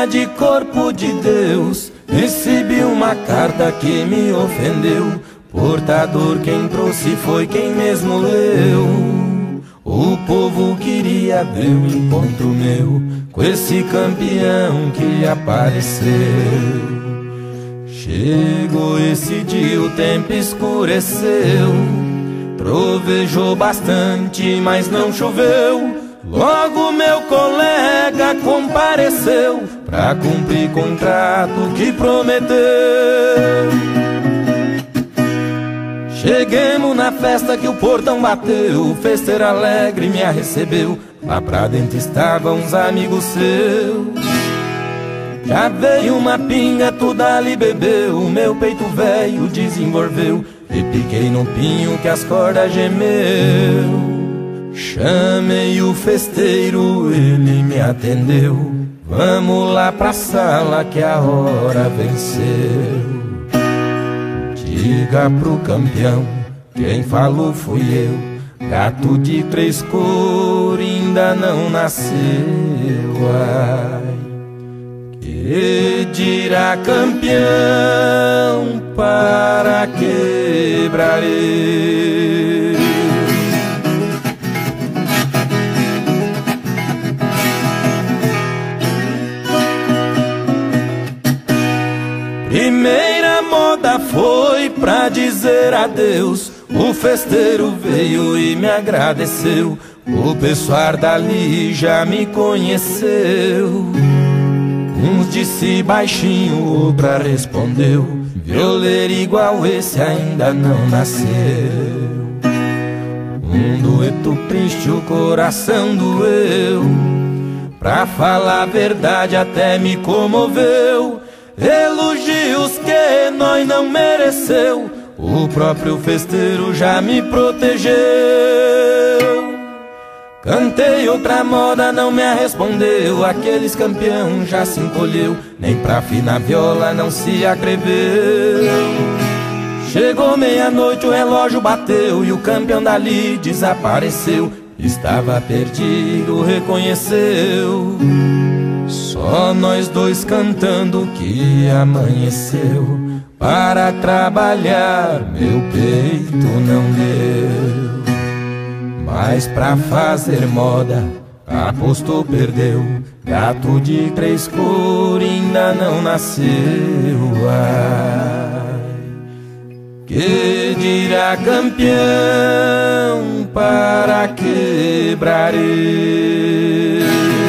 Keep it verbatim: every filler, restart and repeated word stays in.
dia de corpo de Deus, recebi uma carta que me ofendeu. Portador quem trouxe foi quem mesmo leu. O povo queria ver o encontro meu com esse campeão que apareceu. Chegou esse dia, o tempo escureceu, trovejou bastante, mas não choveu. Logo meu colega compareceu pra cumprir contrato que prometeu. Cheguemos na festa que o portão bateu, o festeiro alegre me recebeu. Lá pra dentro estavam uns amigos seus. Já veio uma pinga, tudo ali bebeu, o meu peito velho desenvolveu. E piquei no pinho que as cordas gemeu. Chamei o festeiro, ele me atendeu. Vamos lá pra sala que a hora venceu. Diga pro campeão, quem falou fui eu. Gato de três cores ainda não nasceu. Ai, que dirá campeão para quebrarei. Primeira moda foi pra dizer adeus. O festeiro veio e me agradeceu. O pessoal dali já me conheceu. Uns disse baixinho, outra respondeu. Violeiro igual esse ainda não nasceu. Um dueto triste, o coração doeu. Pra falar a verdade até me comoveu. Elogios que nós não mereceu, o próprio festeiro já me protegeu. Cantei outra moda, não me respondeu. Aqueles campeão já se encolheu, nem pra afinar viola não se atreveu. Chegou meia-noite, o relógio bateu e o campeão dali desapareceu. Estava perdido, reconheceu. Só nós dois cantando que amanheceu. Para trabalhar meu peito não deu. Mas pra fazer moda apostou, perdeu. Gato de três cores ainda não nasceu. Ai, que dirá campeão para quebrarei.